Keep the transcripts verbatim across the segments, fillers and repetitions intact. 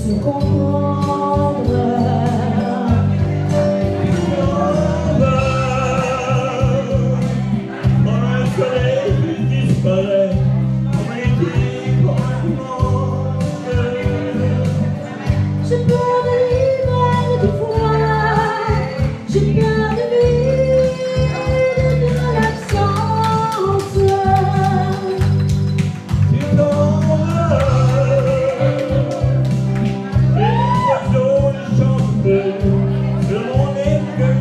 se comprendre. Quand le soleil disparaît, on est pour le monde. J'ai peur de l'hiver et du froid, j'ai peur de vivre de l'absence. Tu t'en vas, les oiseaux ne chantent plus sur mon écueil.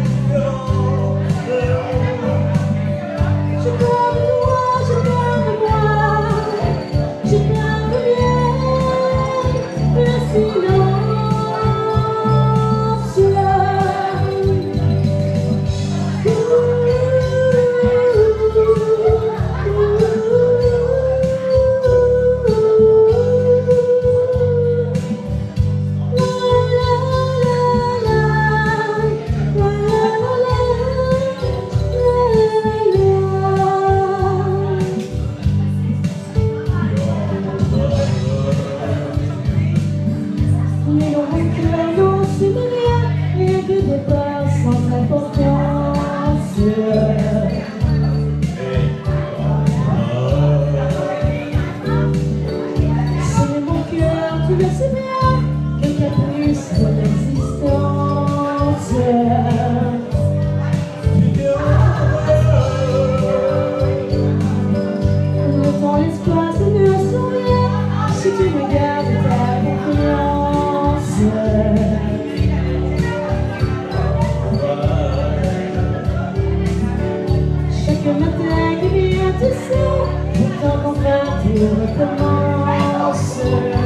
J'ai peur de toi, j'ai peur de moi, j'ai peur de vienne le silence. Mais dans mon cœur, non, ce n'est rien, rien que des pas sans importance. C'est mon cœur, tu le sais bien, que caprice de l'existence. Le temps, l'espace ne sont rien si tu me gardes ta confiance. Chaque matin qui vient te sert, pourtant qu'enfin tu recommences.